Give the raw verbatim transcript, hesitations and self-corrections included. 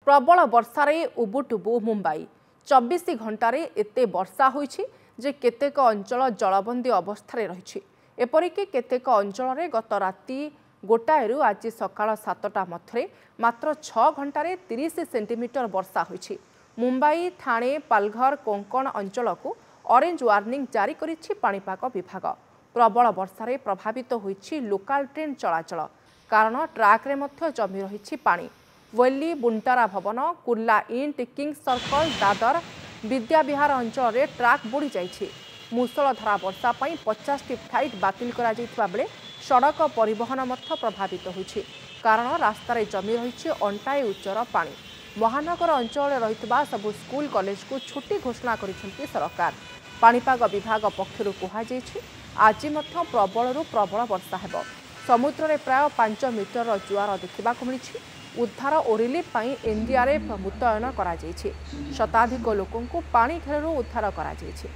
प्रबल वर्षारे उबुटुबु मुंबई चौबीस घंटे एते वर्षा होईछि जे केतेक अंचल जलबंदी अवस्था रही एपरिक केतेक अंचल गत राति गोटाएरु आज सकाळ सातटा मध्य मात्र छह घंटे तीस सेंटीमीटर वर्षा होईछि। मुंबई ठाणे पालघर कोंकण अंचल को ऑरेंज वार्निंग जारी करिछि पाणीपाग विभाग। प्रबल वर्षारे प्रभावित होईछि लोकल ट्रेन चलाचल कारण ट्रैक रे मध्य जमी रहिछि पानी। वेल्ली बुंटारा भवन कुर्ला इंट किंग सर्कल दादर विद्याविहार अंचल रे ट्रैक बुड़ी जाइछि। मुसलधारा वर्षा पई पचास टी फ्लाइट बातिल करा जाइथिबा बेले सड़क परिवहन मध्य प्रभावित होइछि कारण रास्तार जमी रहिछि अंटाए उच्चर पानी। महानगर अंचल रहितबा सबु स्कूल कॉलेज को छुट्टी घोषणा करिसेंति सरकार। पाणीपाग विभाग पक्षरु कुहा जाइछि आज मध्य प्रबलरु प्रबल वर्षा हेबो। समुद्र रे प्राय पांच मीटर जुआर देखिबाकु मिलिछि। उद्धार और रिलीफ पाई एनडीआरएफ मुतयन करा जाइछि। शताधिक लोकंकु पानी घेररु उद्धार करा जाइछि।